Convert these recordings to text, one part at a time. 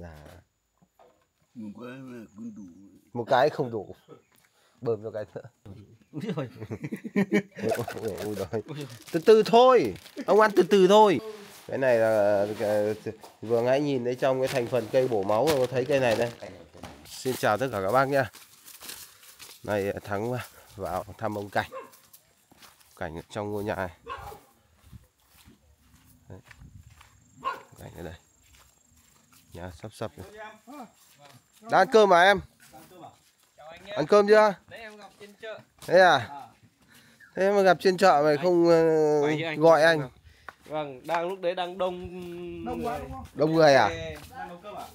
Dạ. Một cái không đủ. Bơm cho cái nữa. Ui rồi. Từ từ thôi. Ông ăn từ từ thôi. Cái này là vừa nãy nhìn thấy trong cái thành phần cây bổ máu rồi, có thấy cây này đây. Xin chào tất cả các bác nhé. Này Thắng vào thăm ông Cảnh. Cảnh ở trong ngôi nhà này. Đấy. Cảnh ở đây. Nhà sắp này. Đã ăn cơm mà em? Ăn cơm chưa? Đấy em gặp trên chợ. Thế à? Thế mà gặp trên chợ mày không gọi anh? Vâng, đang lúc đấy đang đông quá đúng không? Đông người à? Đang nấu cơm à?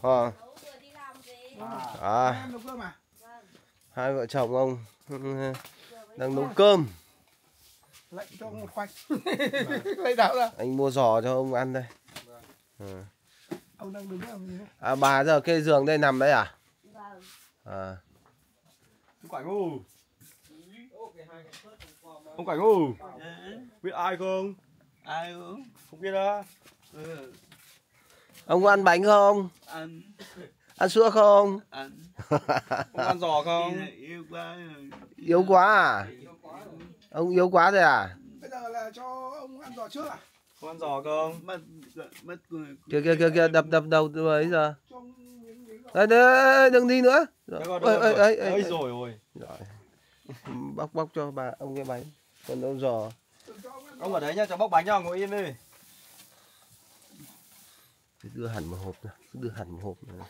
Hai vợ chồng ông đang nấu cơm. Lệnh cho một khoanh. Lấy đảo ra. Anh mua giò cho ông ăn đây. Ông đang đứng làm gì đấy? Bà giờ cái giường đây nằm đấy à? Vâng. Ông Cảnh ơi. Ông Cảnh ơi. Biết ai không? Ai không? Không biết đó. Ông có ăn bánh không? Ăn. Ăn sữa không? Ăn. Ông ăn giò không? Yêu quá. Yếu quá à? Ông yếu quá rồi à? Bây giờ là cho ông ăn giò trước à? Không ăn giò không? Kìa đập đầu ấy giờ. Đây, đừng đi nữa. Ơi rồi. Bóc cho bà ông cái bánh. Còn ông giò. Ông ở đấy nhá, cho bóc bánh cho, ngồi yên đi. Đưa hẳn một hộp nữa. Đưa hẳn một hộp nữa.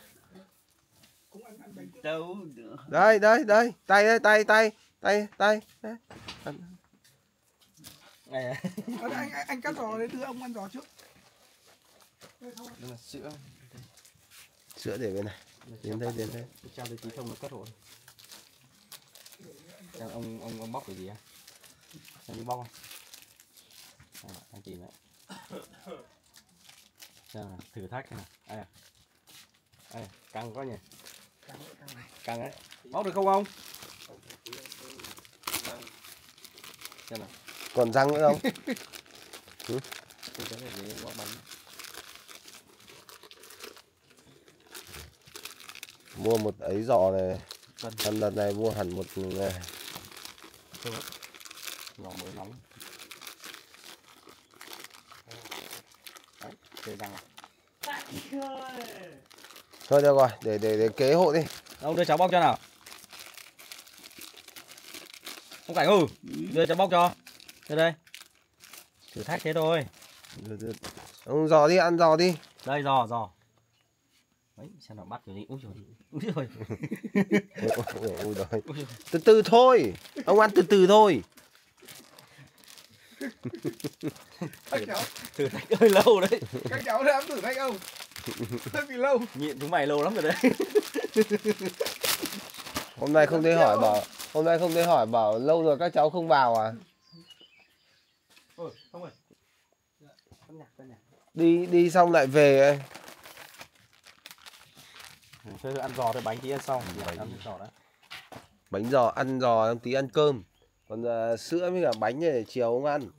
Đâu. Đây, tay. Anh cắt giò đấy, đưa ông ăn giò trước. Đây là sữa. Sữa để bên này. Đến đây. Trao tới tí thông nó cất rồi. Ông bóc cái gì à? Anh đi bóc không? Anh chỉ nữa. Thử thách này. Ai, căng quá nhỉ? Căng đấy. Bóc được không ông? Xem nào. Còn răng nữa không? Bóc bánh. Mua một ấy giò này. Lần này mua hẳn một này. Giò mới nóng. Đấy, kê răng à. Thôi được rồi, để kế hộ đi. Ông đưa cháu bóc cho nào. Ông Cảnh ơi, đưa cháu bóc cho. Đưa đây. Thử thách thế thôi. Được. Ông giò đi, ăn giò đi. Đây giò. Đấy, xem nào bắt rồi đi. Úi giời. Ui rồi. Từ từ thôi. Ông ăn từ từ thôi. Thử thách hơi lâu đấy. Các cháu đã thử thách ông. Hơi bị lâu. Nhịn chúng mày lâu lắm rồi đấy. Hôm nay không thấy hỏi bảo lâu rồi các cháu không vào à? Không ơi. Đi xong lại về ấy. Thôi ăn giò thôi, bánh tí ăn xong. Bánh giò, ăn giò tí ăn cơm. Còn sữa với cả bánh này để chiều ông ăn.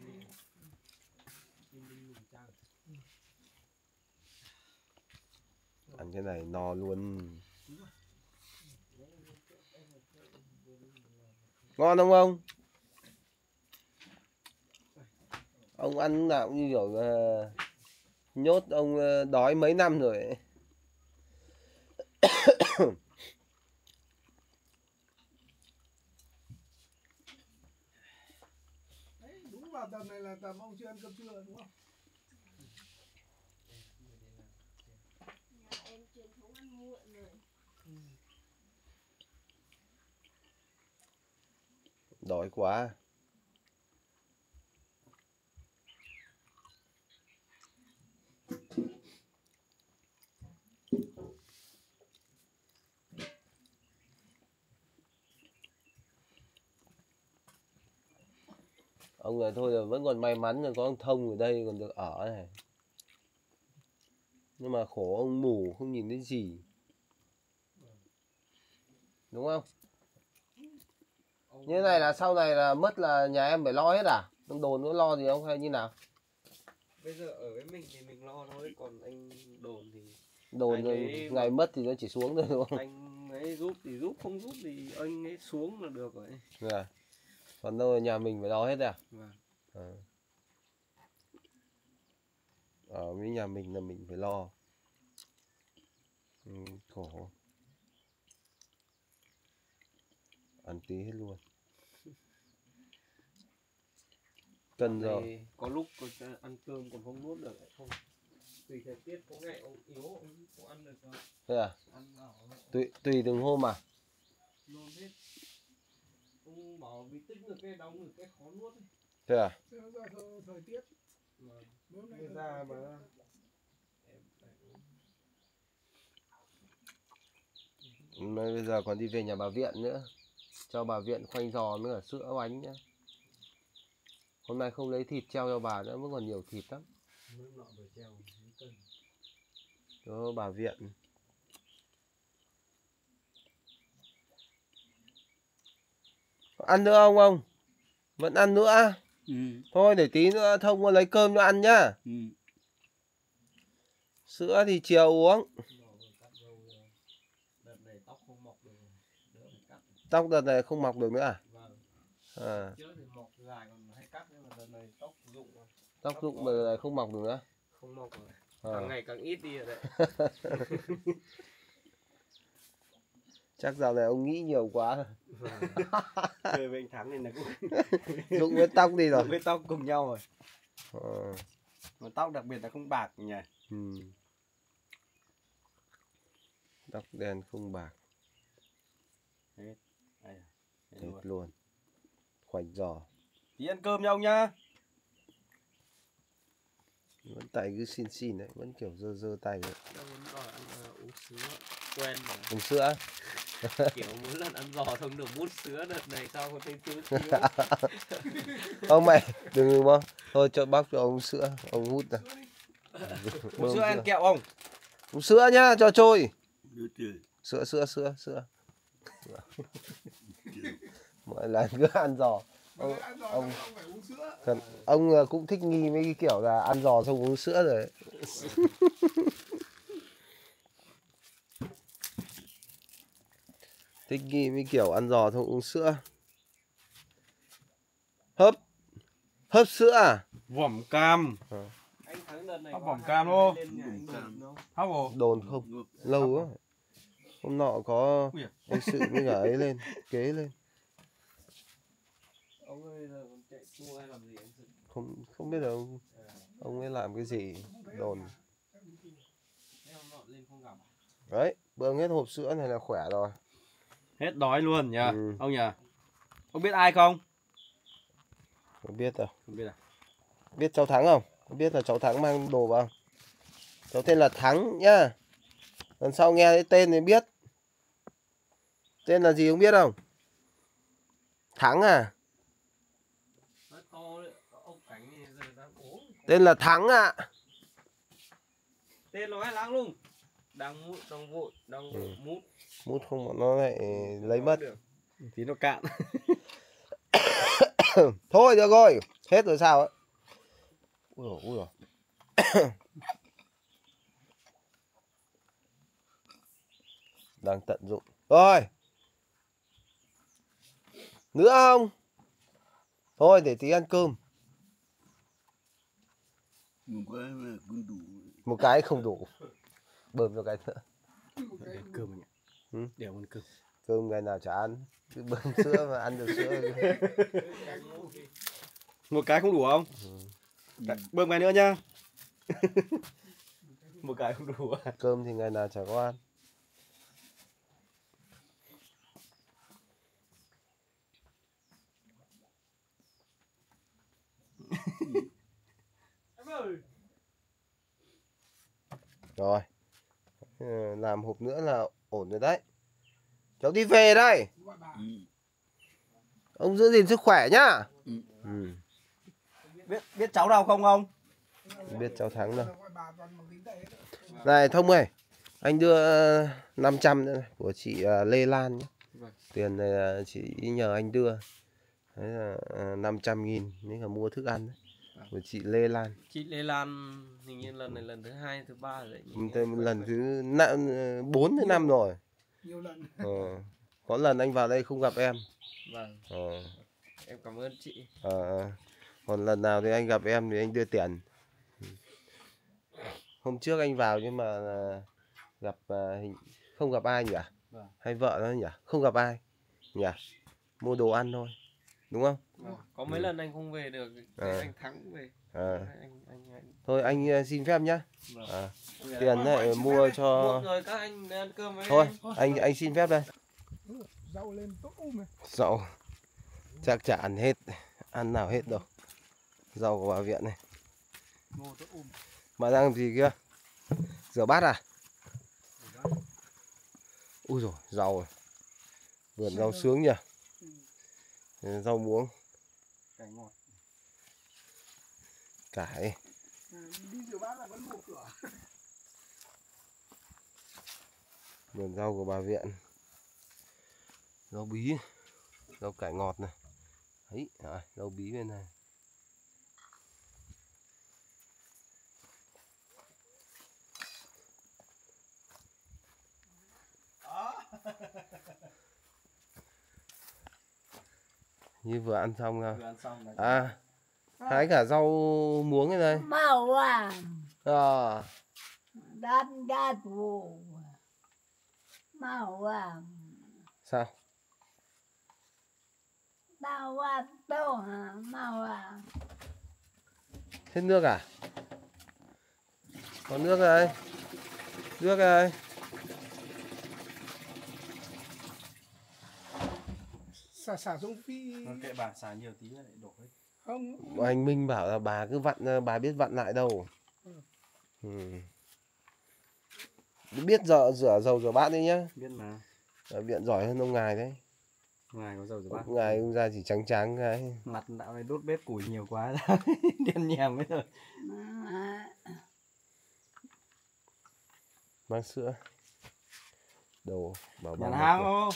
Ăn cái này no luôn. Ngon không ông? Ông ăn nào cũng như kiểu nhốt ông đói mấy năm rồi ấy. Đấy, đúng vào tầm này là tầm ông chưa ăn cơm trưa đúng không? Em truyền thống ăn muộn rồi. Đói quá. Ông này thôi là vẫn còn may mắn là có ông Thông ở đây còn được ở này. Nhưng mà khổ ông mù không nhìn thấy gì. Đúng không? Như thế này là sau này là mất là nhà em phải lo hết à? Ông Đồn có lo gì không hay như nào? Bây giờ ở với mình thì mình lo thôi, còn anh Đồn thì Đồn Anh rồi ấy ngày mất thì nó chỉ xuống thôi đúng không? anh ấy giúp thì giúp, không giúp thì anh ấy xuống là được rồi. À. Còn đâu nhà mình phải lo hết à? Vâng. Ở với nhà mình là mình phải lo. Khổ. Ăn tí hết luôn. Cân rồi. Có lúc ăn cơm còn không nuốt được, không. Tùy thời tiết, có ngày ông yếu ông không ăn được rồi. Thế à? Ăn vào Tùy từng hôm à? nôn hết. Ông bảo vì tích được cái đóng được cái khó nuốt ấy. Thế à? Thời tiết Đưa ra mà Mà bây giờ còn đi về nhà bà Viện nữa. Cho bà Viện khoanh giò với cả sữa bánh nhá. Hôm nay không lấy thịt treo cho bà nữa, vẫn còn nhiều thịt lắm. Đó bà Viện. Ăn nữa không ông? Vẫn ăn nữa? Thôi để tí nữa Thông có lấy cơm cho ăn nhá. Sữa thì chiều uống. đợt này tóc không mọc được, đỡ phải cắt. Tóc đợt này không mọc được nữa à? Vâng. À. Trước thì mọc dài còn hay cắt, nhưng mà đợt này tóc rụng rồi. Tóc rụng mà đợt này không mọc được nữa. Không mọc rồi. Càng ngày càng ít đi rồi đấy. Chắc dạo này ông nghĩ nhiều quá. Chơi với anh Thắng nên là cũng Rụng với tóc đi rồi. với tóc cùng nhau rồi. Ờ. Mà tóc đặc biệt là không bạc nhỉ. Tóc đen không bạc. Hết. Hết luôn. Khoảnh giò. Tí ăn cơm nha ông nhá. Vẫn tay cứ xin đấy, vẫn kiểu dơ tay đấy. Ông vẫn đòi ăn uống sữa. Quen mà. Uống sữa. Kiểu mỗi lần ăn giò không được mút sữa, đợt này sao có thấy thiếu. Ông mày đừng mà. Thôi cho bác cho ông sữa, ông hút ra. Uống sữa ăn kẹo không? Uống sữa nhá, cho trôi. Sữa. Mỗi lần cứ ăn giò. Ông cũng thích nghi mấy cái kiểu là ăn giò xong uống sữa rồi. Thích nghi mấy kiểu ăn giò xong uống sữa. Hấp sữa à? Vỏm cam. Anh Thắng đợt này hấp vỏm cam luôn. Hấp bộ. Đồn không? Lâu quá. Hôm nọ có anh sự với cả ấy lên, kế lên. Ông ơi giờ còn chạy tour hay làm gì anh Sự? Không biết là ông ấy làm cái gì. Đồn. Lên không gặp. Đấy, bơm hết hộp sữa này là khỏe rồi. Hết đói luôn nhỉ, ông nhỉ? Ông biết ai không? Không biết đâu. Không biết à? Biết cháu Thắng không? Không biết là cháu Thắng mang đồ vào. Cháu tên là Thắng nhá. Lần sau nghe cái tên thì biết. Tên là gì không biết không? Thắng à? Tên là Thắng ạ. Tên nói lắng luôn. Đang mút. Mút không bọn nó lại lấy mất. Tí nó cạn. Thôi được rồi. Hết rồi sao ấy. Ui dồi. Đang tận dụng. Rồi. Nữa không? Thôi để tí ăn cơm. Một cái không đủ. Bơm cho cái nữa. Để cơm nhỉ? Để ăn cơm. Cơm ngày nào chả ăn. Cứ bơm sữa mà ăn được sữa. Một cái không đủ không? Bơm cái nữa nhá. Một cái không đủ à? Cơm thì ngày nào chả có ăn. Rồi. Làm hộp nữa là ổn rồi đấy. Cháu đi về đây. Ông giữ gìn sức khỏe nhá. Biết cháu đâu không ông? Biết cháu Thắng đâu. Này Thông ơi, anh đưa 500 nữa này, của chị Lê Lan nhé. Tiền này chị nhờ anh đưa. Đấy là 500.000 nếu mà mua thức ăn đấy. của chị Lê Lan. Chị Lê Lan hình như lần này lần thứ 2, thứ 3 rồi. Lần thứ 4 đến 5 rồi. Nhiều lần. Có lần anh vào đây không gặp em. Vâng. Em cảm ơn chị. Còn lần nào thì anh gặp em thì anh đưa tiền. Hôm trước anh vào nhưng mà gặp không gặp ai nhỉ? Vâng. Hay vợ nó nhỉ? Không gặp ai nhỉ? Mua đồ ăn thôi, đúng không? Có mấy lần anh không về được, anh Thắng về. Anh... Thôi anh xin phép nhá. Vâng. Tiền này mua cho. Muộn rồi các anh ăn cơm với Thôi, em. anh xin phép đây. Rau lên tốt này. Rau chắc chả ăn hết, ăn nào hết đâu. Rau của bà Viện này. Bà đang làm gì kia? Rửa bát à? Ui rồi rau rồi. Vườn rau sướng nhỉ. Rau muống. Cải ngọt. Cải. Đi rửa bát là vẫn mở cửa. Vườn rau của bà Viện. Rau bí, rau cải ngọt này. Đấy, rau bí bên này. Như vừa ăn xong rồi. Hái cả rau muống cái đây. Màu à. Đắt vụ. Màu à. Sao? Màu à tô hả? Màu à. Hết nước à? Có nước đây. Nước đây. Xả xuống phi. Kệ bà xả nhiều tí lại đổ hết. Không. Anh Minh bảo là bà cứ vặn, bà biết vặn lại đâu. Biết rửa dầu rửa bát đi nhá. Biết mà. Ở Viện giỏi hơn ông Ngài đấy. Ngài có dầu rửa bát. Ngài ông ra chỉ trắng trắng cái. Mặt đạo này đốt bếp củi nhiều quá đen nhèm ấy rồi. Mang sữa. Đồ bảo bà. Nhàn háng ô.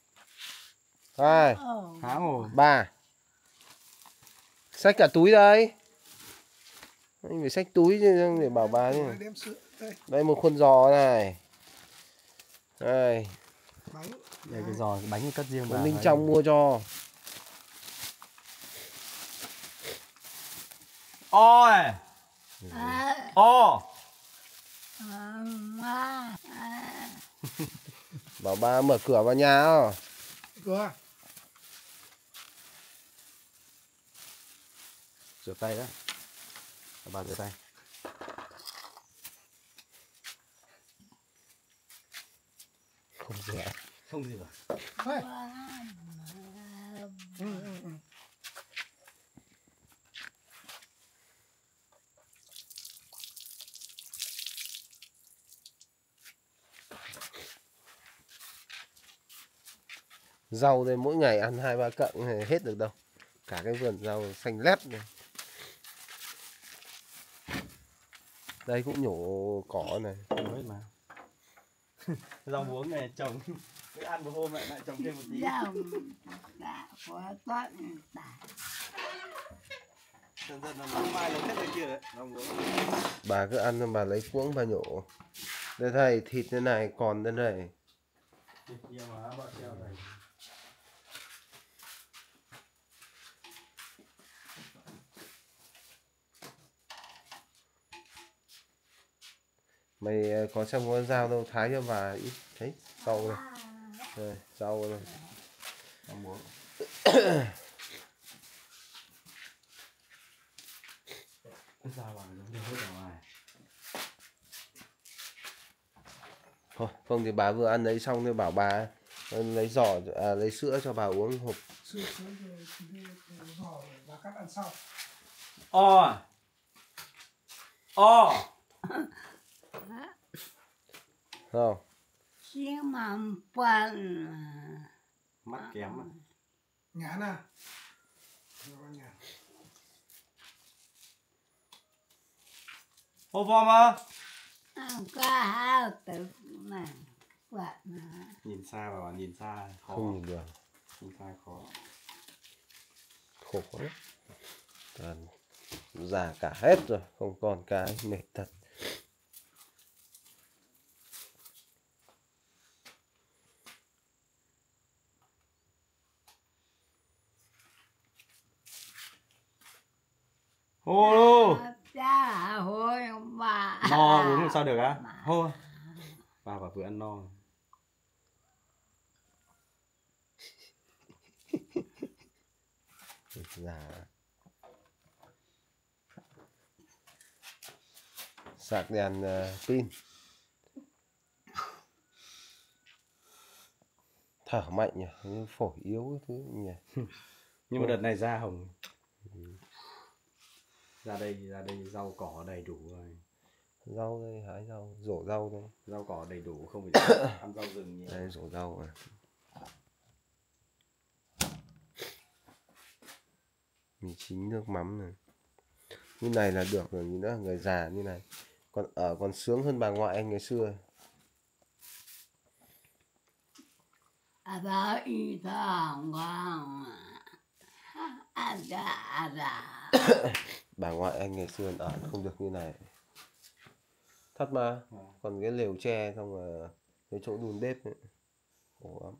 2 Háng ô. 3. Xách cả túi đây. Anh phải xách túi chứ để bảo bà chứ. Đây một khuôn giò này. Đây. Đây cái giò cái bánh thì cất riêng bà. Ninh Trong mua cho. Ôi. Ô. Bảo bà mở cửa vào nhà không? Cửa. Rửa tay đó. Bà rửa tay. Không rửa. Không rửa. Rau đây mỗi ngày ăn 2-3 cọng thì hết được đâu. Cả cái vườn rau xanh lét này. Đây cũng nhổ cỏ này. Nhổ hết mà. Rau muống này trồng cứ ăn một hôm lại trồng thêm một tí. Dần dần là mai nó hết rồi kia đấy. Rau muống. Bà cứ ăn bà lấy cuống bà nhổ. Đây thầy thịt thế này còn đây này. Thịt nhiều mà bọn treo này. Mày có xem con dao đâu, thái cho bà ít. Thấy rau này. Đây, rau này. Rau muống. Dao vào giống như hết ở ngoài. Thôi, không thì bà vừa ăn đấy xong thì bảo bà lấy giỏ lấy sữa cho bà uống hộp. Sữa giỏ và cắt ăn sau. Không. Mắt kém à. Ngán à? Hô vò mà. Nhìn xa vào, nhìn xa khó. Không nhìn được. Nhìn xa khó. Khổ lắm. Toàn Già cả hết rồi, không còn cái, mệt thật. Hô. Cha hồi bà. No uống làm sao được á? Hô. Bà vừa ăn no. Già. Sạc đèn pin. Thở mạnh nhỉ, như phổi yếu thứ nhỉ. Nhưng mà đợt này da hồng. Ra đây rau cỏ đầy đủ rồi. Rau đây, hái rau, rổ rau đây. Rau cỏ đầy đủ, không phải ăn rau rừng nhiều. Đây rổ rau à. Mì chính nước mắm này. Như này là được rồi, như nữa người già như này. Còn sướng hơn bà ngoại anh ngày xưa. Ada ita ngang. Ada. Bà ngoại anh ngày xưa ở không được như này. Thật mà. Còn cái lều tre xong rồi cái chỗ đun bếp ấy. Khổ lắm.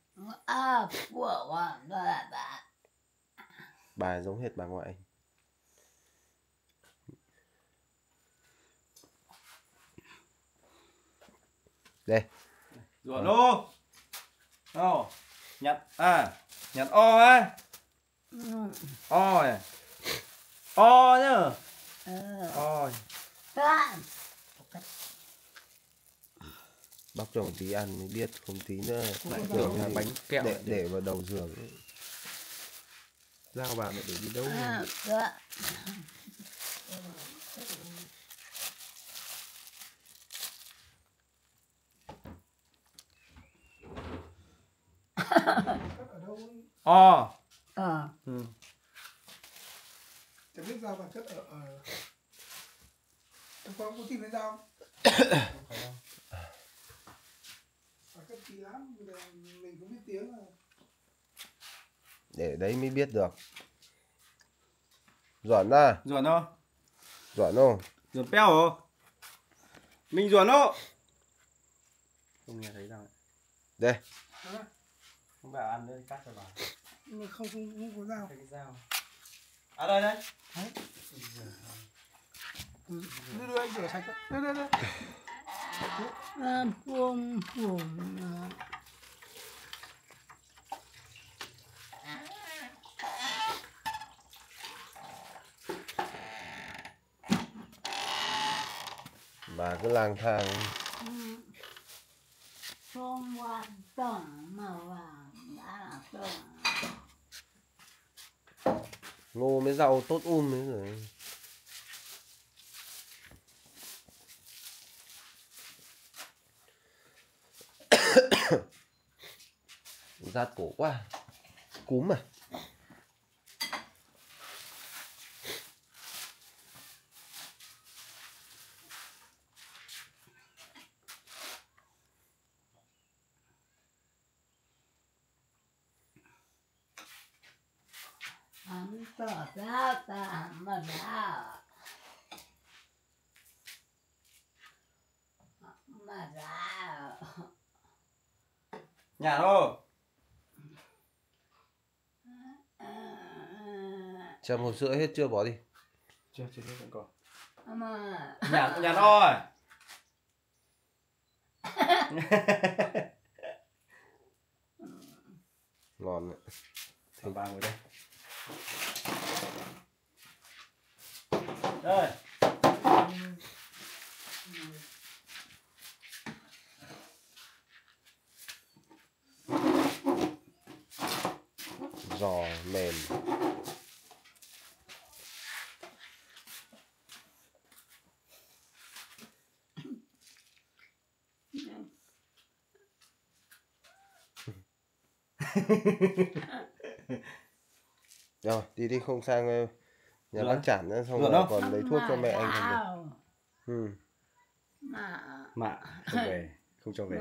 Bà giống hết bà ngoại anh. Đây. Ruột ô. Ô. Nhặt nhặt o á. O này. O nhá. O. Bóc cho một tí ăn mới biết, không tí nữa Lại tưởng là bánh kẹo để vào đầu giường ấy. Dao bà mẹ để đi đâu? Ở đâu O. chẳng biết dao bản chất ở trong con có tìm thấy dao bản chất kỳ lắm, mình không biết tiếng là Để đấy mới biết được. Giỏi ra. Ruột ô. Giỏi không? Ruột peo hả? Mình ruột ô. Không nghe thấy đâu. Đây. Không bảo ăn nữa cắt cho bà. nhưng không có dao. Cái dao. À đây đây. Đưa anh rửa sạch đó. Đưa. Phum. Bà cứ lang thang. Không quan trọng mà vàng đã là tốt. Ngô mới rau tốt ấy rồi. Rát cổ quá. Cúm à. Hắn tỏ ra ta mà ra. Mà ra. Nhà đâu? Chầm 1h30 hết chưa bỏ đi. Chưa vẫn còn. Mà. Nhà thôi. Ngon đấy. Thì bà ngồi đây. Đây. Giò mềm. Rồi đi không sang nhà bác Chản nữa, xong rồi còn lấy thuốc cho mẹ anh không được. Mạ không về, không cho về.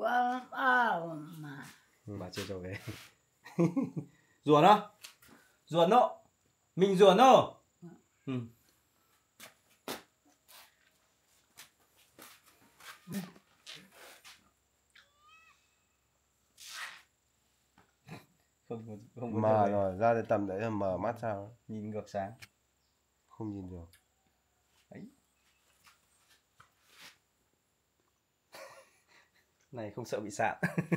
Bà chưa cho về. Ruột đó. Ruột đó. Mình ruột đó. Ừ. Không có Mờ trời. rồi, ra đến tầm đấy là mờ mắt sao? Nhìn ngược sáng. Không nhìn được. Đấy. Này không sợ bị sạn.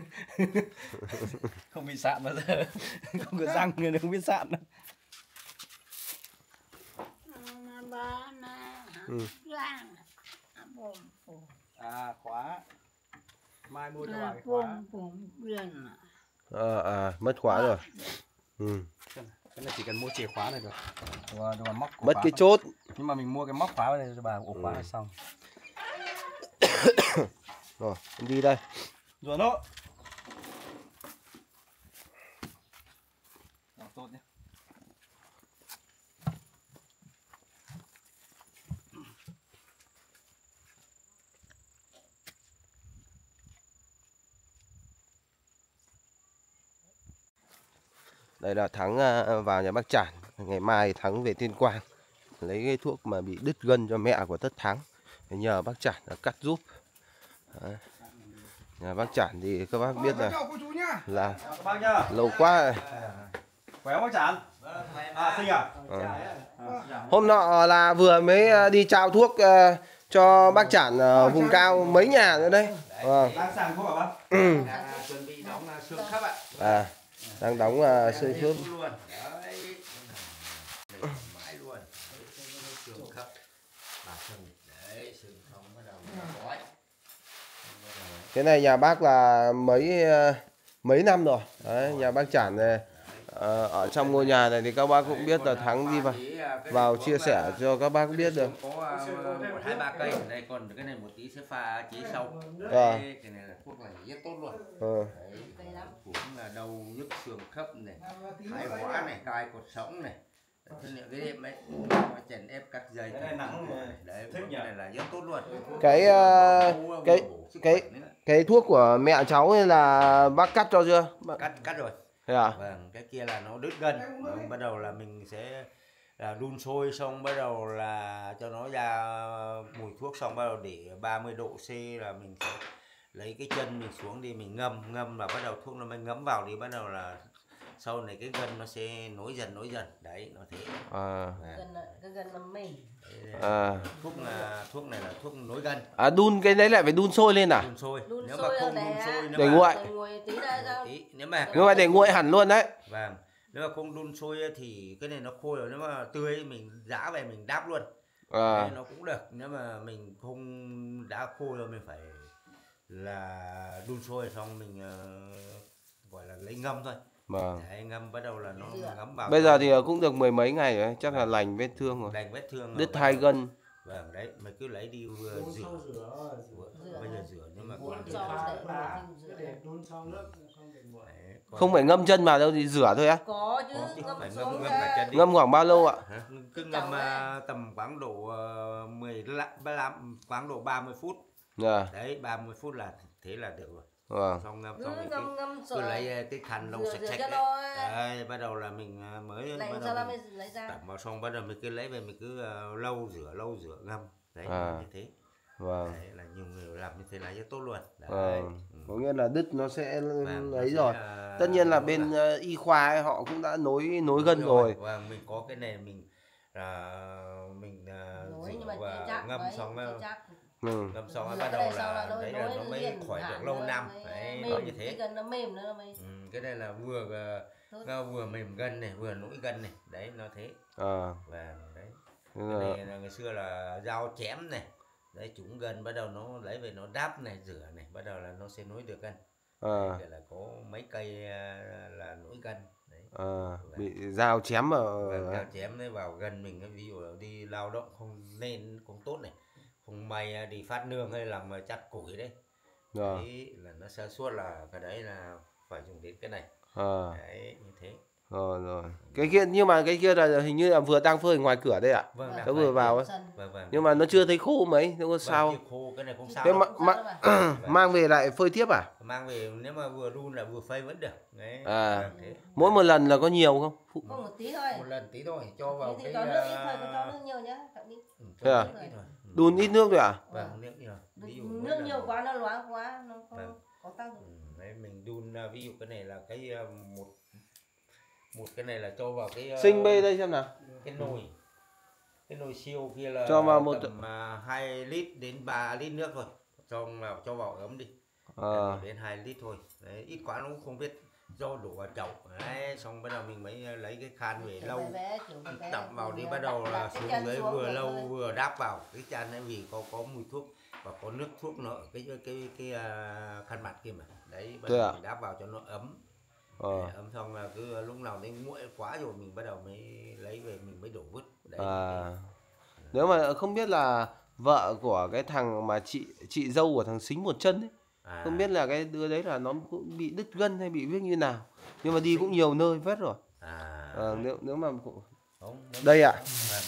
Không bị sạn bao giờ. Không có răng nên không biết sạn đâu. À khóa. Mai mua cho bà cái khóa. Mất khóa rồi. Cái này chỉ cần mua chìa khóa này được. Rồi móc Mất khóa cái vào. chốt. Nhưng mà mình mua cái móc khóa vào đây cho bà, ổ khóa là xong. Rồi, em đi đây. Rồi nó. Rồi, tốt nhé. Đây là Thắng vào nhà bác Trản. Ngày mai Thắng về Tuyên Quang lấy cái thuốc mà bị đứt gân cho mẹ của Tất Thắng, nhờ bác Trản cắt giúp. Đấy. Nhà bác Trản thì các bác biết là lâu quá rồi. Khỏe không bác Trản? À Sinh à? Hôm nọ là vừa mới đi trao thuốc cho bác Trản ở vùng cao mấy nhà nữa đấy. Đang sàng thuốc hả bác? Chuẩn bị đóng xương khớp ạ. Đang đóng xương khớp. Luôn. Đấy. Mãi luôn. Xương khớp. Bà xương. Đấy, xương không bắt đầu bói. Cái này nhà bác là mấy năm rồi. Đấy, nhà bác Trản này, ở trong ngôi nhà này thì các bác cũng biết là Thắng đi vào chia sẻ cho các bác biết được. Có 1-2-3 cây ở đây, còn cái này một tí sẽ pha chế sau. Đấy, cái này là thuốc này rất tốt luôn. Đấy, cũng là đau nhức xương khớp này, thái hóa này, cai cột sống này. Cái đệm ấy, chèn ép cắt dây. Cái này nắng đấy, cái này là rất tốt luôn. Cái thuốc của mẹ cháu ấy là bác cắt cho chưa? Cắt rồi. Thế à? Vâng, cái kia là nó đứt gân. Bắt đầu là mình sẽ đun sôi, xong bắt đầu là cho nó ra mùi thuốc, xong bắt đầu để 30 độ C là mình sẽ lấy cái chân mình xuống đi, mình ngâm và bắt đầu thuốc nó mới ngấm vào đi, bắt đầu là sau này cái gân nó sẽ nối dần đấy, nó thế. Cái gân nó mềm. Thuốc này là thuốc nối gân. Đun cái đấy lại phải đun sôi lên à? Đun sôi. Nếu mà không đun sôi, để nguội. Nếu mà để nguội hẳn luôn đấy. Vâng. Nếu mà không đun sôi thì cái này nó khô rồi, nếu mà tươi mình giã về mình đắp luôn. Đấy, nó cũng được. Nếu mà mình không đã khô rồi mình phải là đun sôi xong mình gọi là lấy ngâm thôi. Vâng. Đấy, ngâm bắt đầu là nó ngấm vào. Bây giờ thì cũng được 10 mấy ngày rồi, chắc là lành vết thương rồi. Lành vết thương. Đứt 2 gân. Vâng, đấy, mày cứ lấy đi vừa rửa. Bây giờ rửa nhưng mà còn không phải ngâm chân vào đâu thì rửa thôi á? Có chứ, ngâm cả chân đi. Ngâm khoảng bao lâu ạ? Cứ ngâm tầm khoảng độ 15, khoảng độ 30 phút. Đấy, 30 phút là thế là được rồi. Xong ngâm xong mình cứ lấy cái khăn lau sạch đấy. Đấy, bắt đầu là mình mới bắt đầu mình tẩm vào, xong bắt đầu mình cứ lấy về mình cứ lau rửa ngâm. Đấy, như thế. Đấy là nhiều người làm như thế là rất tốt luôn. Đấy. Có nghĩa là đứt nó sẽ ấy rồi. Tất nhiên là bên y khoa ấy, họ cũng đã nối gân rồi. Vâng, mình có cái này mình rửa và ngâm xong ngâm xong bắt đầu là đấy là nó mới khỏi được lâu năm. Đấy, nó như thế. Cái gân nó mềm nữa mày. Cái này là vừa mềm gân này, vừa nổi gân này. Đấy, nó thế. Và đấy. Cái này là ngày xưa là dao chém này. Đấy, trúng gân bắt đầu nó lấy về nó đắp này, rửa này, bắt đầu là nó sẽ nối được gân. Đấy, là có mấy cây là nối gân. Đấy. Bị dao chém ở dao chém đấy vào gân mình, ví dụ đi lao động không nên cũng tốt này, không may đi phát nương hay làm chặt củi đấy. Đấy là nó sơ suất là cái đấy là phải dùng đến cái này. Đấy, như thế. Rồi. Cái kia, nhưng mà cái kia là hình như là vừa đang phơi ngoài cửa đây ạ? Vâng, nó vừa vào ấy. Vâng. Nhưng mà nó chưa thấy khô mấy, nó có sao? Khô, cái này không sao. Thế mang về lại phơi tiếp à? mang về nếu mà vừa đun là vừa phay vẫn được. Đấy. Thế. Mỗi một lần là có nhiều không? Có một tí thôi. Một lần tí thôi, cho vào Thì cái cho nước ít thôi, cho nước nhiều nhá. Thế à? Đun ít nước thôi à? Vâng, nước nhiều. Ví dụ nước nhiều quá nó loãng quá, nó không có tác dụng. Đấy, mình đun ví dụ cái này là cái một cái này là cho vào cái Sinh bê đây xem nào. Cái nồi siêu kia là cho vào tầm 2 lít đến 3 lít nước thôi, cho vào ấm đi. Đến 2 lít thôi. Đấy, ít quá nó cũng không biết, do đổ vào chậu. Đấy, xong bắt đầu mình mới lấy cái khan về lâu đắp vào đi, bắt đầu là xuống dưới vừa lâu vừa đáp vào cái chăn ấy, vì có mùi thuốc và có nước thuốc nó ở cái khăn mặt kia mà. Đấy, bắt đầu mình đáp vào cho nó ấm. Ấm xong là cứ lúc nào đến nguội quá rồi mình bắt đầu mới lấy về, mình mới đổ vứt. Đấy, nếu mà không biết là vợ của cái thằng mà chị dâu của thằng Xính một chân ấy, không biết là cái đứa đấy là nó cũng bị đứt gân hay bị viết như nào, nhưng mà đi cũng nhiều nơi vết rồi. Nếu mà đây ạ.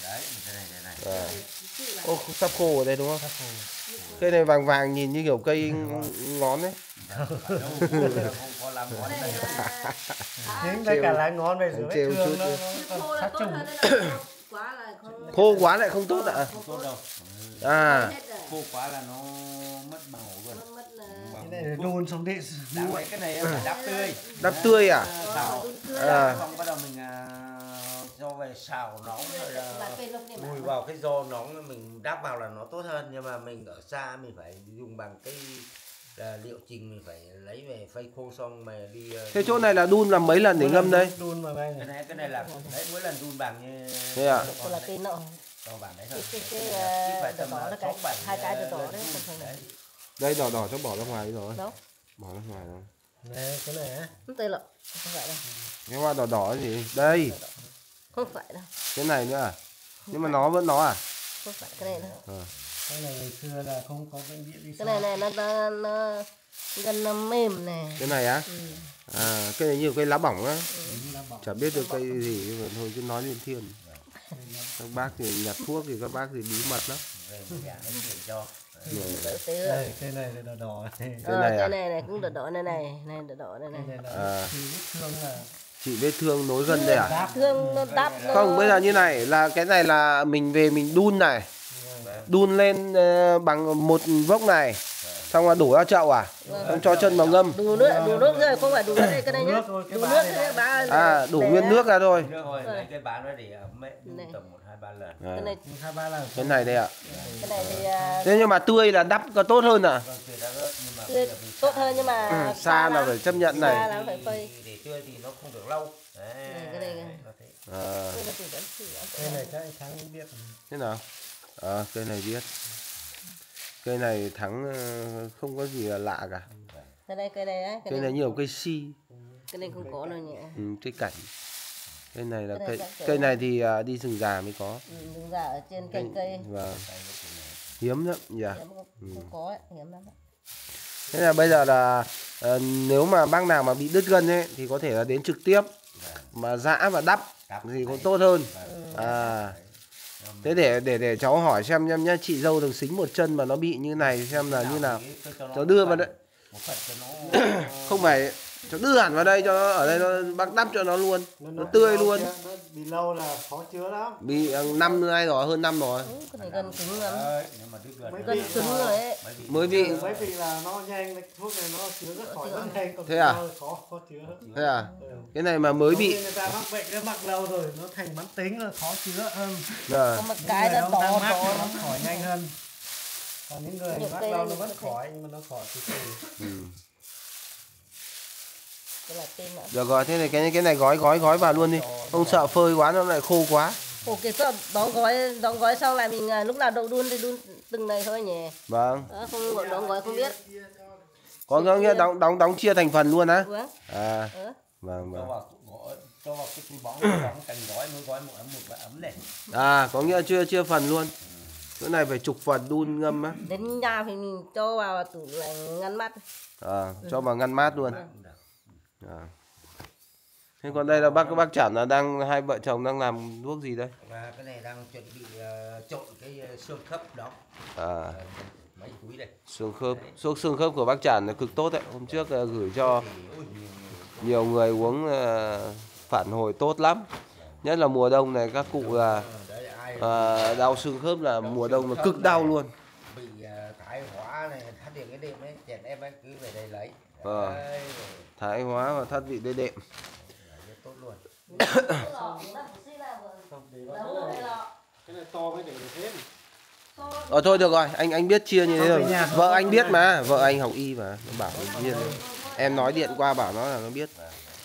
Ô, sắp khô ở đây đúng không? Cây này vàng vàng nhìn như kiểu cây ngón ấy. Những đây cả lá ngón về dưới vết thương nó sát trùng. Khô quá lại không tốt ạ. Không tốt đâu. Khô quá là nó mất màu rồi. Cái này đun xong đi. Cái này là đắp tươi. Đắp tươi à? Xong bắt đầu mình cho về xào nóng rồi là vùi vào cái giò nóng, mình đắp vào là nó tốt hơn. Nhưng mà mình ở xa mình phải dùng bằng cái liệu trình, mình phải lấy về phơi khô xong mà đi. Thế chỗ này là đun là mấy lần để ngâm đây? Đun vào đây này. Cái này là đấy, mỗi lần đun bằng như thế à? Là cái nọ. Đỏ bản đấy thôi. Cái đỏ nó hai cái đỏ đấy. Đây đỏ cho bỏ ra ngoài rồi. Đâu? Bỏ ra ngoài rồi. Này, cái này á. Không tươi lợ. Không phải đâu. Cái hoa đỏ gì? Đây. Không phải đâu. Cái này nữa à? Nhưng mà nó vẫn nó à? Không phải cái này nữa. Cái này ngày xưa là không có bệnh viện đi. Cái này nó gần nó mềm này. Cái này á? Cái này như cây lá bỏng á. Chả biết được cây gì nhưng mà thôi cứ nói lên thiên. Các bác thì nhặt thuốc thì các bác thì bí mật lắm. Đây, cây này là đỏ. Cái này cũng đỏ này đỏ này. Chị vết thương nối gân đây à? Thương nó đắp. Không, bây giờ như này là cái này là mình về mình đun này. Đun lên bằng một vốc này. Xong là đổ ra chậu à? Xong cho chân vào ngâm. Đủ nước rồi, không phải đủ nước đây, cái này nhá. Đủ nước thôi bà. Đủ nguyên nước ra thôi. Cái bán nó để tầm 1-2-3 lần. Cái này 2-3 lần. Cái này đây ạ. Cái này thì thế nhưng mà tươi là đắp có tốt hơn à? tươi tốt hơn nhưng mà xa là phải chấp nhận này. Xa là phải phơi. Để tươi thì nó không được lâu. Đấy. Cái này Cây này chắc thắng biết. Thế nào? Cây này biết. Cây này thắng không có gì là lạ cả. Cây này ấy, cây này nhiều cây si. Cái này không có đâu nhỉ. Cây cảnh. Cây này là cây này thì đi rừng già mới có. Rừng già ở trên cành cây. Vâng. Hiếm lắm nhỉ. Không có ấy, hiếm lắm. Thế là bây giờ là nếu mà bác nào mà bị đứt gân ấy thì có thể là đến trực tiếp mà giã và đắp thì cũng tốt hơn. Thế để cháu hỏi xem nhá, chị dâu thằng Xính một chân mà nó bị như này xem là như nào. Cháu đưa vào đây. Không phải cháu đưa hẳn vào đây cho nó ở đây nó bác đắp cho nó luôn. Nó tươi luôn. Nó bị lâu là khó chữa lắm. Bị năm nay rồi, hơn năm rồi. Cái này gần cứng lắm. Gần cứng rồi ấy. Mới bị. Mấy vị là nó nhanh, thuốc này nó chữa rất khỏi rất nhanh. Thế à? Khó chữa. Thế à? Cái này mà mới bị. Người ta mắc bệnh nó mắc lâu rồi, nó thành mãn tính là khó chữa hơn. Có một cái nó to nó khỏi nhanh hơn. Còn những người mắc lâu nó vẫn khỏi nhưng mà nó khỏi từ từ. Được rồi, thế này cái này gói vào luôn đi. Không sợ phơi quá nó lại khô quá. Ồ kìa, đóng gói xong lại mình lúc nào đậu đun thì đun từng này thôi nhỉ. Vâng. Không gọi đóng gói không biết. Có nghĩa đóng chia thành phần luôn á. Vâng. Vâng. Cho vào cái túi bóng cành gói mới gói một ấm này. Có nghĩa chia phần luôn. Chỗ này phải chục phần đun ngâm á. Đến nhà thì mình cho vào tủ lạnh ngăn mát. Cho vào ngăn mát luôn. Thế còn đây là bác Chản là hai vợ chồng đang làm thuốc gì đây? Và cái này đang chuẩn bị trộn cái xương khớp đó. túi đây. Xương khớp, xương khớp của bác Trản là cực tốt đấy. Hôm trước gửi cho nhiều người uống phản hồi tốt lắm. Nhất là mùa đông này các cụ là đau xương khớp là mùa đông là cực đau luôn. Bị thái hóa này, thắt điện cái đệm ấy, chèn em ấy cứ về đây lấy. Thái hóa và thắt vị đê đệm. Tốt luôn. Cái này to mới để thêm. Thôi được rồi, anh biết chia như thế rồi. Vợ anh biết mà, vợ anh học y mà, nó bảo mình chia. Em nói điện qua bảo nó là nó biết.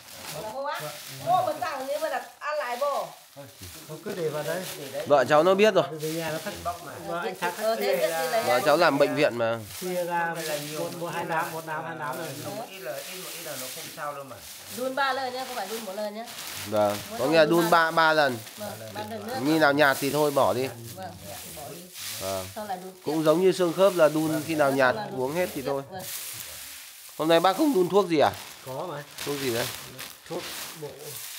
Cứ để vào đấy. Vợ cháu nó biết rồi. Về nhà nó cắt bóc mà. Anh thắt Vợ cháu làm bệnh viện mà. chia ra một hai nám rồi. Ít là nó không sao đâu mà. Đun 3 lần nhé, không phải đun 1 lần nhé. Vâng, có nghĩa là đun 3 lần. Như nào nhạt thì thôi bỏ đi. Vâng, bỏ đi. Vâng. Sau lại đun tiếp. Cũng giống như xương khớp là đun khi nào nhạt uống hết thì thôi. Hôm nay bác không đun thuốc gì à? Có mà. Thuốc gì đấy? Thuốc bộ.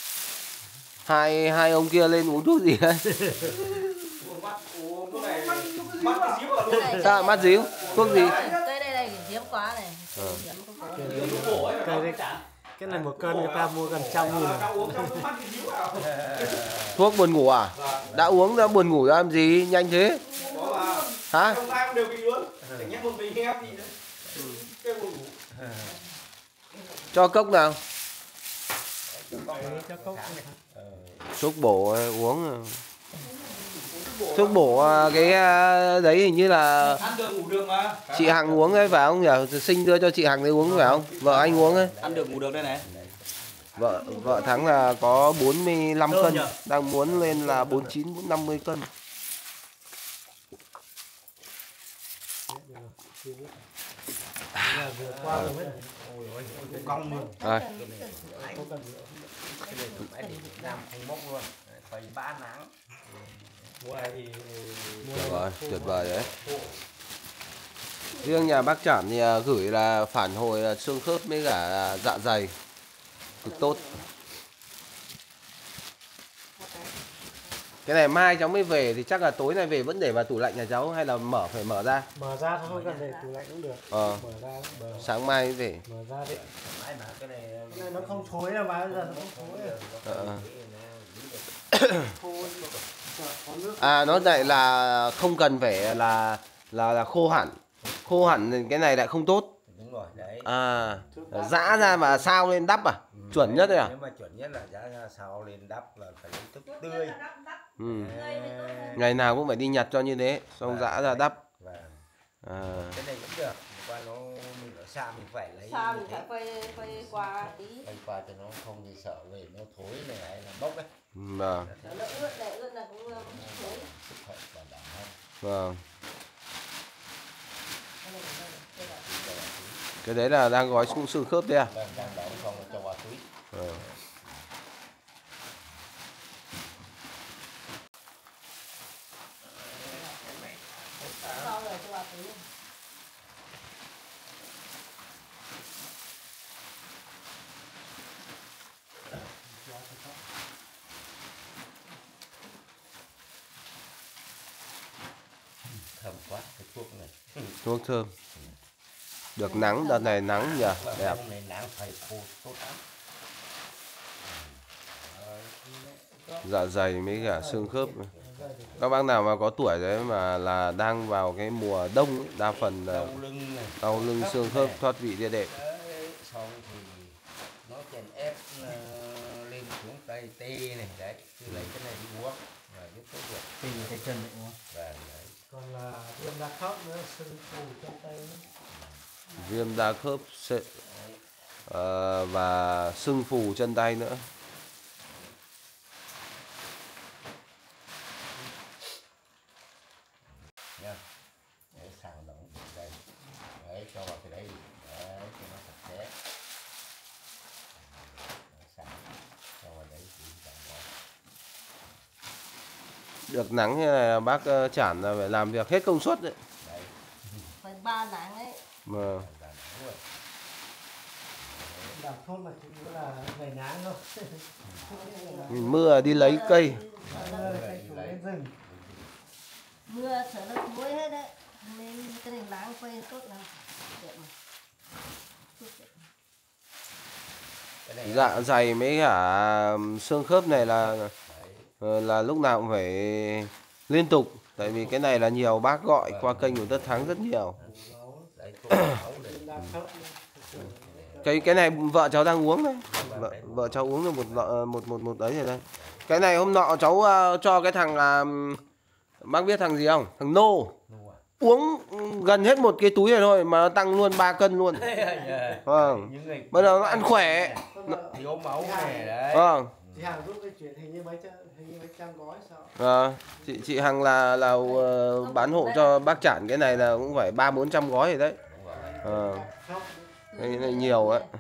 Hai ông kia lên uống thuốc gì đấy? Sao mắt díu? Thuốc gì? Cây đây hiếm quá này. Cây đây, cái này 1 cân người ta mua gần 100.000. Thuốc buồn ngủ à? Đã uống đã buồn ngủ ra làm gì? Nhanh thế. Hả? Cho cốc nào? Thuốc bổ uống. Thuốc bổ cái đấy hình như là chị Hằng uống ấy phải không nhỉ? Sinh đưa cho chị Hằng đấy uống phải không? Vợ anh uống ấy. Ăn được ngủ được đây này. Vợ Thắng là có 45 cân, đang muốn lên là 49 50 cân. Cong luôn. Đây. Làm thành mốc luôn. Phải 3 nắng. Tuyệt vời đấy. Riêng nhà bác Trản thì gửi là phản hồi là xương khớp với cả dạ dày cực tốt. Cái này mai cháu mới về thì chắc là tối nay về vẫn để vào tủ lạnh nhà cháu hay là phải mở ra? Mở ra thôi, cần để tủ lạnh cũng được. Mở ra. Sáng mai mới về. Mở ra đấy. Cái này nó không thối đâu mà, bây giờ nó không thối. Nó lại là không cần phải là khô hẳn. Khô hẳn thì cái này lại không tốt. Đúng rồi, đấy. Giã ra và sao lên đắp à? Chuẩn nhất đấy à? Nếu mà chuẩn nhất là giã ra sao lên đắp là phải lấy thức tươi. Ngày nào cũng phải đi nhặt cho như thế, xong giã ra đắp. Cái này cũng được, qua nó mình ở xa mình phải lấy. Sao mình phải phơi qua tí. Phơi qua cho nó không thì sợ về nó thối này hay là bốc ấy. Vâng. Nó ướt là cũng thối. Sức khỏe bảo đảm hơn. Vâng. Cái đấy là đang gói xương khớp đấy à? Vâng, đang đóng xong rồi cho vào túi. Sau rồi cho vào túi. Thơm quá cái thuốc này. Thuốc thơm. Được nắng, đợt này nắng nhỉ, đẹp. Hôm nay nắng phải khô tốt lắm. Dạ dày mấy cả xương khớp. Các bác nào mà có tuổi đấy mà là đang vào cái mùa đông ấy, đa phần là đau lưng xương khớp thoát vị đê đệm. Xong thì nó chèn ép lên xuống tay tê này đấy, cứ lấy cái này đi uống và giúp tốt được. Tì cái chân này uống. Và đấy. Còn là viêm đa khớp nữa, sưng phù chân tay nữa. Viêm đa khớp và sưng phù chân tay nữa. Nha. Để sàng đóng đây. Đấy, cho vào cái đấy. Đấy, cho nó sạch sẽ. Sàng cho vào đấy thì Được nắng như này bác Trản là phải làm việc hết công suất đấy. đấy. Phải 3 nắng ấy. Mà Đảo thôn mà chủ yếu là ngày nắng thôi. mưa đi lấy cây. Mưa sợ nó thối hết đấy. Nên cái này láng quay tốt lắm. Dạ dày mấy cả xương khớp này là lúc nào cũng phải liên tục, tại vì cái này là nhiều bác gọi qua kênh của Tất Thắng rất nhiều. Cái này vợ cháu đang uống đấy, vợ cháu uống được một đấy rồi đây. Cái này hôm nọ cháu cho cái thằng bác biết thằng gì không? Thằng Nô. Uống gần hết một cái túi này thôi mà nó tăng luôn 3 cân luôn. Vâng. Bây giờ nó ăn khỏe. Thì ốm máu này đấy. Vâng. Chị Hằng giúp cái chuyện hình như mấy trăm gói sao? Chị Hằng là bán hộ cho bác Chản cái này là cũng phải 300-400 gói rồi đấy. Cái này nhiều ấy.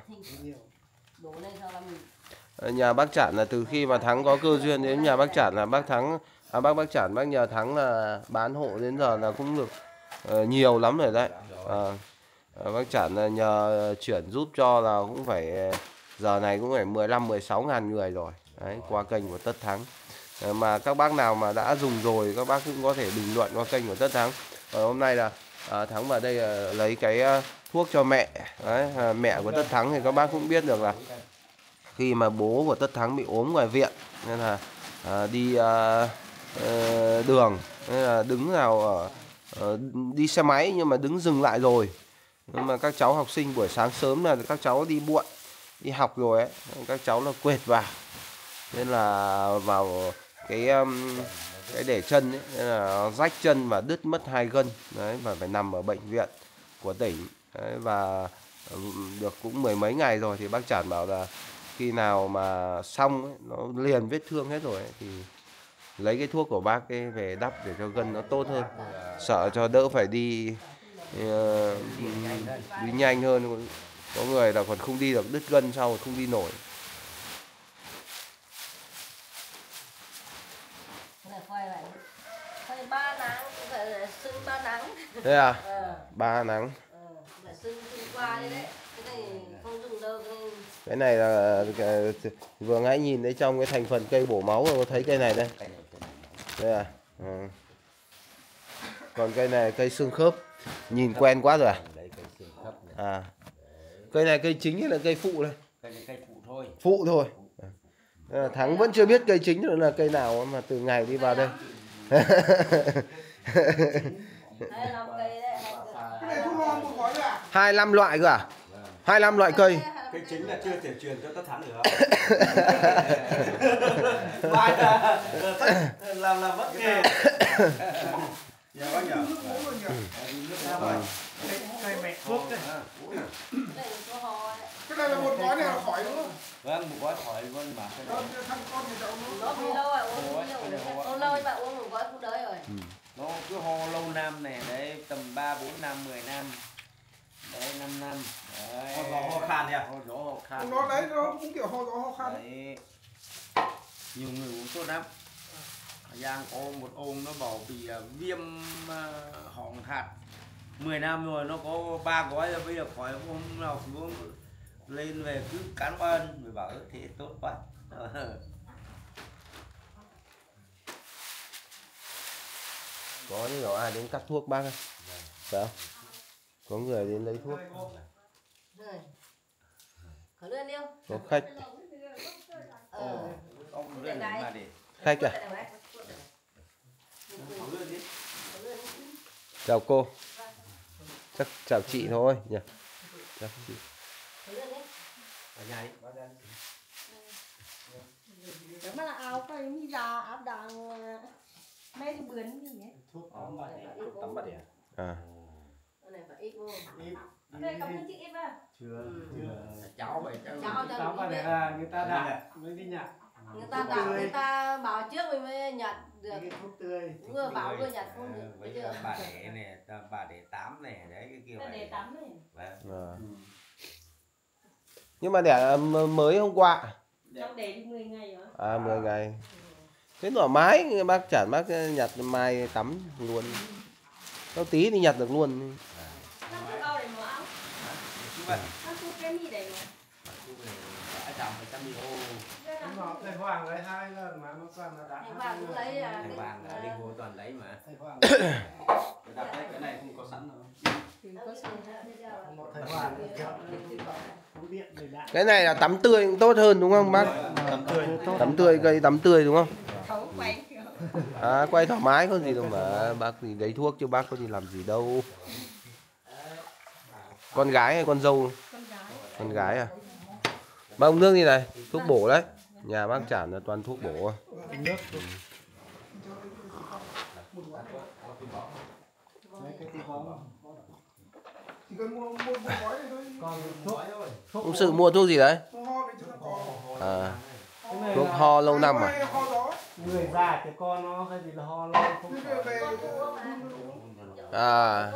Nhà bác Chản là từ khi mà Thắng có cơ duyên đến nhà bác Chản là bác Chản bác nhờ Thắng là bán hộ đến giờ là cũng được nhiều lắm rồi đấy. Bác Chản là nhờ chuyển giúp cho là cũng phải giờ này cũng phải 15-16 ngàn người rồi đấy, qua kênh của Tất Thắng. Mà các bác nào mà đã dùng rồi các bác cũng có thể bình luận qua kênh của Tất Thắng. Hôm nay là Thắng vào đây lấy cái thuốc cho mẹ đấy, mẹ của Tất Thắng thì các bác cũng biết được là khi mà bố của Tất Thắng bị ốm ngoài viện nên là đi đường nên là đứng nào đi xe máy nhưng mà đứng dừng lại rồi, nhưng mà các cháu học sinh buổi sáng sớm là các cháu đi muộn đi học rồi ấy, các cháu là quệt vào nên là vào cái để chân ấy, nên là rách chân và đứt mất 2 gân đấy, và phải nằm ở bệnh viện của tỉnh đấy, và được cũng 10 mấy ngày rồi thì bác Chản bảo là khi nào mà xong ấy, nó liền vết thương hết rồi ấy, thì lấy cái thuốc của bác ấy về đắp để cho gân nó tốt hơn, sợ cho đỡ phải đi nhanh hơn. Có người là còn không đi được, đứt gân sau không đi nổi. Quay 3 nắng, phải sưng 3 nắng. Thế à? 3 nắng. Phải sưng qua đấy. Cái này không dùng đâu. Cái này là vừa nãy nhìn thấy trong cái thành phần cây bổ máu rồi, có thấy cây này đây. Đây à? Còn cây này cây xương khớp, nhìn quen quá rồi à? Cây này cây chính hay là cây phụ đây? Cây này cây phụ thôi. Phụ thôi. Thắng vẫn chưa biết cây chính là cây nào mà từ ngày đi vào đây. 25 loại cơ à? 25 loại cây. Cây chính là chưa thể truyền cho Tất Thắng được. Làm mất nghề. Dạ bác nhỉ? Cây mẹ thuốc đấy. Cái này là một gói này là khỏi đúng không? Vâng, một gói khỏi luôn mà. Thằng con thì cháu nó đi lâu rồi, uống lâu mà uống một gói cũng đỡ rồi. Nó cứ ho lâu năm này đấy, tầm 3, 4 năm, 10 năm. Đấy, 5 năm. Đấy. Ho gió ho khan nha. Ho gió ho khan. Nó đấy, nó cũng kiểu ho gió ho khan. Đấy. Nhiều người uống tốt lắm. Giang có một ông nó bảo bị viêm họng hạt 10 năm rồi, nó có 3 gói rồi, bây giờ khỏi hôm nào xuống lên về cứ cảm ơn, người bảo thế tốt quá. Có những ai đến cắt thuốc bác không? Phải không? Có người đến lấy thuốc. Có lươn điêu. Có khách. Ông lươn mà để. Khách à? Chào cô. Chắc chào chị thôi nhỉ. Chào chị. Ở nhà đi. Cái mà là áo cái mi già áo đàng mấy cái bướn gì nhỉ? Thuốc tắm bát à? À. Cái này phải ít vô. Đây cảm ơn chị em à? Chưa. Cháu vậy Cháu mà để là người ta đặt mới đi nhặt. Người ta đặt, người ta bảo trước mình mới nhặt được. Cái thuốc tươi. Vừa bảo vừa nhặt không được. Bây giờ bà để này, bà để 8 này, đấy cái kia này. Để 8 này. Vâng. Nhưng mà đẻ mới hôm qua. Cháu để được 10 ngày hả? À 10 ngày. Thế thoải mái, bác Chản bác nhặt mai tắm luôn. Cháu tí thì nhặt được luôn. 200 đi ô. Thầy Hoàng lấy 2 lần mà nó toàn là đã. Thầy Hoàng cũng lấy Thầy Hoàng ở đi vô toàn lấy mà. Thầy Hoàng. Đặt đấy, cái này không có sẵn đâu. Thầy Hoàng không biết người đã. Cái này là tắm tươi cũng tốt hơn đúng không bác? Tắm tươi. Tắm tươi, cây tắm tươi đúng không? Thấu quay. À, quay thoải mái có gì đâu mà bác thì lấy thuốc chứ bác có gì làm gì đâu. Con gái hay con dâu? Con gái à? Bác uống nước gì này? Thuốc bổ đấy. Nhà bác Chản là toàn thuốc bổ. Bình nước. Chỉ cần mua gói này thôi. Còn thuốc Ông Sự mua thuốc gì đấy? Ho đấy cho nó có. À, thuốc ho lâu năm à? Ho gió. người già trẻ con nó hay gì là ho lâu không Về À.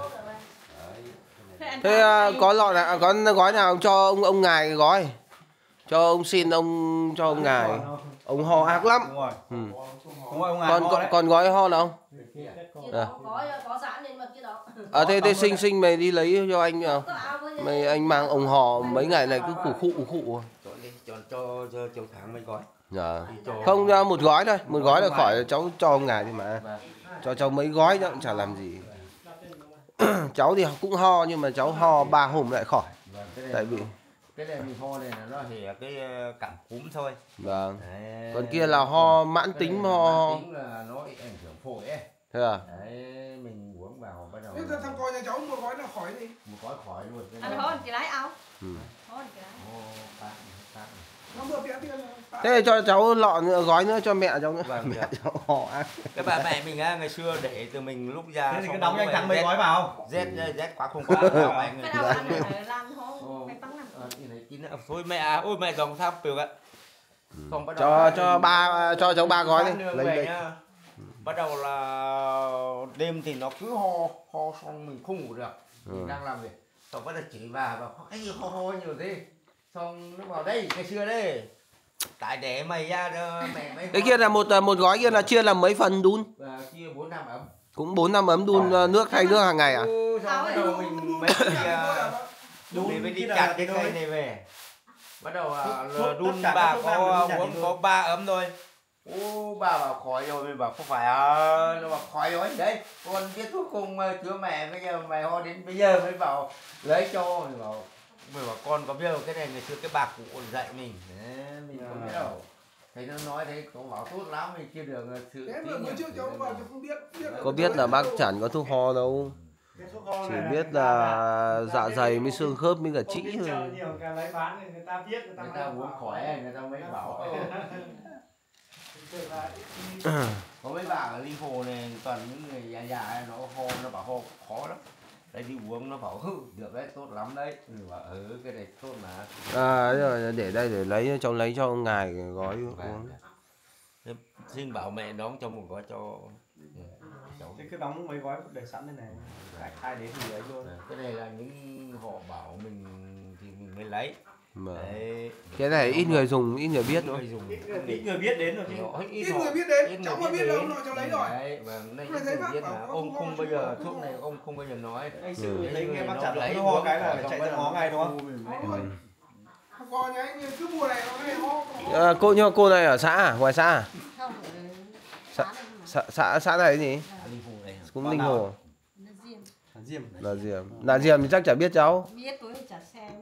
Thế có lọ nào, có gói nào cho ông ngài cái gói? Cho ông xin ông cho ông ngài. Ông ho ác lắm. Đúng rồi. Ừ. Đúng rồi, ông ngài ho đấy. Còn gói ho nào không? À. Có sẵn nên mà kia đó. À thế sinh mày đi lấy cho anh nào. Mày anh mang ông hò mấy ngày này cứ khụ khụ. Cho tháng mấy gói. Dạ. Không, một gói thôi, một gói là khỏi, cháu cho ông ngài đi mà. Cho cháu mấy gói nữa cũng chả làm gì. Cháu thì cũng ho nhưng mà cháu ho 3 hôm lại khỏi. Tại vì cái này mình ho này là nó thì cái cảm cúm thôi. Vâng. Đấy. Còn kia là ho mãn tính ho. Mãn tính là nó ảnh hưởng phổi ấy. Thế à? Đấy, mình uống vào bắt đầu. Thế thằng coi nhà cháu một gói là khỏi gì? Một gói khỏi luôn. Anh ho chỉ lấy áo. Ừ. Ho chỉ lấy. Nó vừa bé tiền. Thế cho cháu lọ nữa, gói nữa cho mẹ cháu nữa. Vâng, mẹ cháu ho ác. Cái bà mẹ mình á, ngày xưa để từ mình lúc ra. Thế thì cứ đóng cho anh Thắng mấy gói vào. Rét quá không quá. Cái đâu ăn ở lan ho. Phải tăng năm. Thôi mẹ, ôi mẹ dòng sao được ạ. Không bắt đầu cho cháu 3 gói đi. Lấy đây. Bắt đầu là đêm thì nó cứ ho xong mình không ngủ được. Mình đang làm việc. Xong bắt đầu chỉ bà bảo cái gì ho nhiều thế. Xong nó bảo đây, ngày xưa đây. Tại để mày ra mẹ mấy. Cái kia là một gói kia là chia làm mấy phần đun? Chia 4-5 ấm. Cũng 4-5 ấm đun nước thay nước hàng ngày à? Xong bắt đầu mình mấy đun mới đi chặt cái cây này về. Bắt đầu đun bà có 3 ấm thôi. Ô bà bảo khỏi rồi, mình bảo không phải nó bảo khỏi rồi đấy, con biết thuốc cùng chữa mẹ, bây giờ mày ho đến bây giờ mới bảo lấy cho. Mình bảo con có biết không, cái này ngày xưa cái bà cụ dạy mình đấy, mình không biết đâu. Thấy nó nói thế cậu bảo tốt lắm, mình chưa được sự thế mà bữa trước cháu vào cháu không biết có biết là bác chẳng có thuốc ho đâu, chỉ biết là dạ dày với xương khớp với cả trĩ thôi. nhiều cái lấy bán thì người ta biết, người ta uống khỏi người ta mới bảo. Có mấy bà ở Linh Hồ này toàn những người già nó ho, nó bảo ho khó lắm. Đấy đi uống nó bảo được đấy, tốt lắm đấy. Mình bảo cái này tốt mà. À rồi để đây để lấy cho ông ngài gói uống. Xin bảo mẹ đóng cho một gói cho cháu. Thế cứ đóng mấy gói để sẵn đây này. Ai đến thì lấy luôn. Cái này là những họ bảo mình thì mình mới lấy. Mà. Đấy. Cái này ít người dùng, ít người biết thôi. Ít người biết đến rồi chứ. Ít người biết đến, cháu mà biết đâu nó cháu lấy rồi. Đấy, vâng, đây ít người biết mà ông không bao giờ thuốc này ông không bao giờ nói. Anh Sự lấy nghe bác chặt lấy ho cái là chạy ra ngó ngay đúng không? Còn nhà anh cứ mùa này nó hay ho. Cô này ở xã à? Ngoài xã à? Không, xã này cái gì? Cũng Linh Hồ. Là Diệm thì chắc chả biết cháu. biết tối chả xem.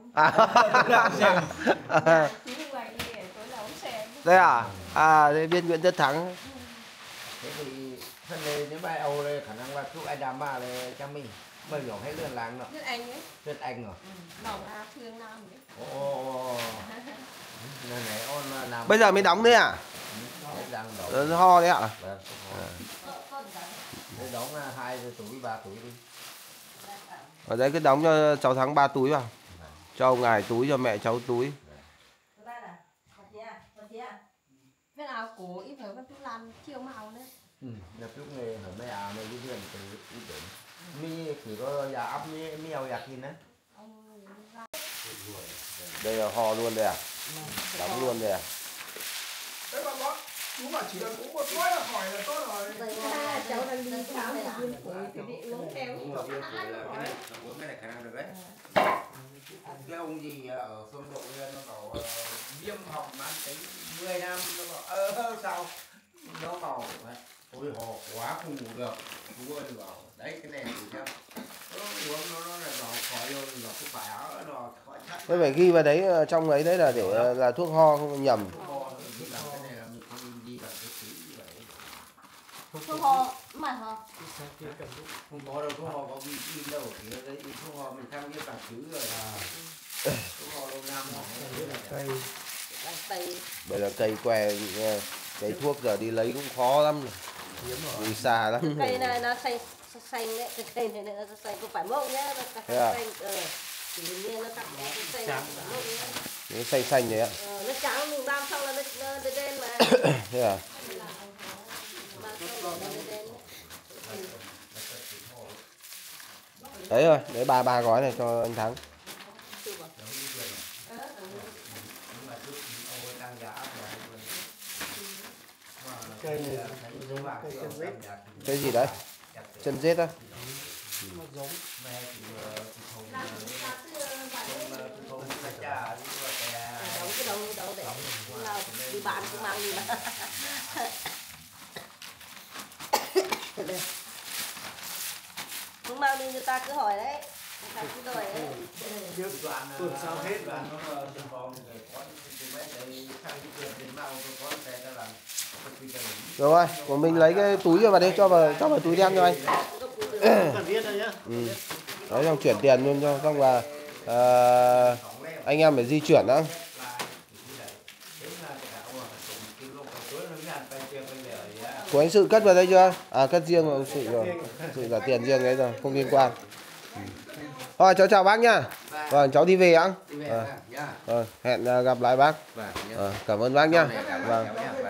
Đây à? À đây biết Nguyễn Tất Thắng. Thế thì thân này nếu bài Âu đây khả năng là thuốc ai đàm mà là cho mình mới hiểu hết lươn làng rồi. Biết anh ấy. Biết anh rồi. Lòng A Thương Nam ấy. Ồ. Này ôn làm. Bây giờ mới đóng đấy à? Ho đấy ạ? Vâng. Để đóng 2 túi 3 túi đi. Ở đây cứ đóng cho cháu Thắng 3 túi vào. Cho ông ngài túi, cho mẹ cháu túi. Cái nào cổ ít phải vẫn làm chiều màu nữa. Nhập lúc này ở mấy này đi đường từ ít đến. Mi chỉ có già ấp mèo giặt gì nữa. Đây là ho luôn đây à? Đóng luôn đây à? Đấy bà bác, chú bảo chỉ cần uống một gói là khỏi là tốt rồi. Cháu đang đi khám viêm phổi thì bị uống theo. Uống viêm phổi là cái này khả năng được đấy. Cái ông gì ở phương Độ nó bảo viêm họng mãn tính 10 năm, nó bảo sao nó bảo ôi họ quá không ngủ được, ngủ rồi bảo đấy cái này thì sao uống nó là bảo khỏi luôn, nó không phải áo nó khỏi chắc. Thế phải ghi vào đấy, trong ấy đấy là để là thuốc ho không nhầm. Thuốc ho mà ho. Không có đâu, thuốc ho có ghi in đâu, thì đấy thuốc ho mình thăm cái bảng chữ rồi. Thuốc ho lâu năm cây. Bây giờ cây què, cây thuốc giờ đi lấy cũng khó lắm rồi. Đi xa lắm. Cây này nó xanh đấy, cái cây này nó xanh không phải mốc nhá, nó xanh. Tự nhiên nó cắt xanh nó xanh xanh vậy ạ. Nó trắng mình băm xong là nó đen mà. Thế à? Đấy rồi, đấy ba gói này cho anh Thắng. Cây này giống cây chân rết. Cái gì đấy? Chân rết á? Giống. Cái đầu để nào đi bán cũng mang đi mà. Không mang đi người ta cứ hỏi đấy. Người ta cứ hỏi đấy. Tuần sau hết và nó còn có mấy cái sang cái tiền tiền nào có cái là Rồi, của mình lấy cái túi cho vào đây, cho vào túi đen cho anh. Cần biết thôi nhá. Đấy, xong chuyển tiền luôn cho, xong là anh em phải di chuyển đó. Của anh Sự cất vào đây chưa? À, cất riêng rồi, Sự rồi. Sự cả tiền riêng đấy rồi, không liên quan. Thôi, cháu chào bác nhá. Vâng, cháu đi về ăn. Hẹn gặp lại bác. Cảm ơn bác nhá. Vâng.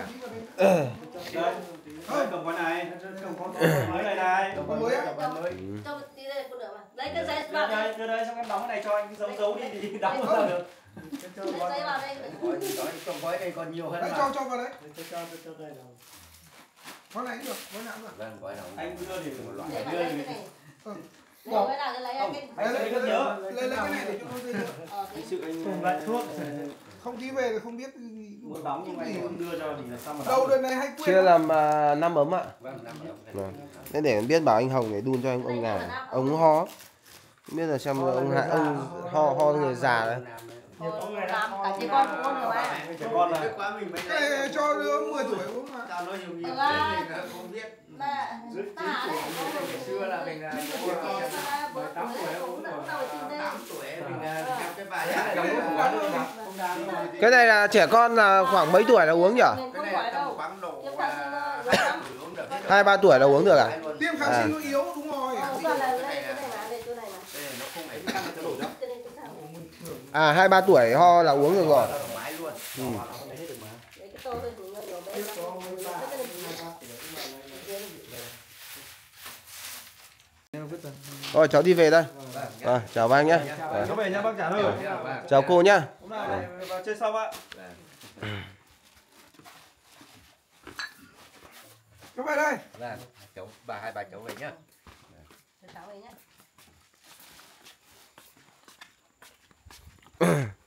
Cầm con này, cầm con mới này này. Cầm con mới á. Cho tí đây một nửa mà. Lấy cái giấy vào đây. Đưa đây xong em đóng cái này cho anh giấu đi thì đóng vào được. Lấy giấy vào đây. trong gói đây còn nhiều hơn Đấy, mà. cho vào đấy. Cho đây nào. Con này cũng được, con nào cũng được. Vâng, gói nào. Anh cứ đưa thì một loại. Để vào đây cái này. Lấy cái nào lấy cái. Anh lấy rất nhớ. Lấy cái này để cho nó dễ nhớ. Cái sự anh Cùng loại thuốc. Không tí về thì không biết Muốn đóng nhưng mà anh không đưa cho thì là sao mà đâu đóng. đời này hay quên. Chia làm 5 ấm ạ. Vâng, 5 Vâng. Thế để biết bảo anh Hồng để đun cho ông nào. Ông ho. Không biết là xem ông ho người già đấy. Làm cả trẻ con cũng uống được mà. Trẻ con là Cái này cho đứa 10 tuổi uống mà. tao nói nhiều nhiều mình không biết. Mà ta Xưa là mình là 8 tuổi uống được. 8 tuổi mình theo cái bài Cái này là trẻ con là khoảng mấy tuổi là uống nhỉ? Không phải đâu. khoảng độ 2-3 tuổi là uống được à? Tiêm kháng sinh nó yếu đúng rồi. Cái này mà, đây chỗ này mà. nó không phải căng cái đồ đó. À 2-3 tuổi ho là uống được rồi. Máy luôn. Cái tô thôi thì nhiều bé. Rồi cháu đi về đây. Chào bác nhé. Cháu về nha bác Trả ơi. Chào cô nhá. Hôm nay vào chơi sau ạ. Các bạn đây. Vâng, cháu hai bà cháu về nhá. Cháu về nhá.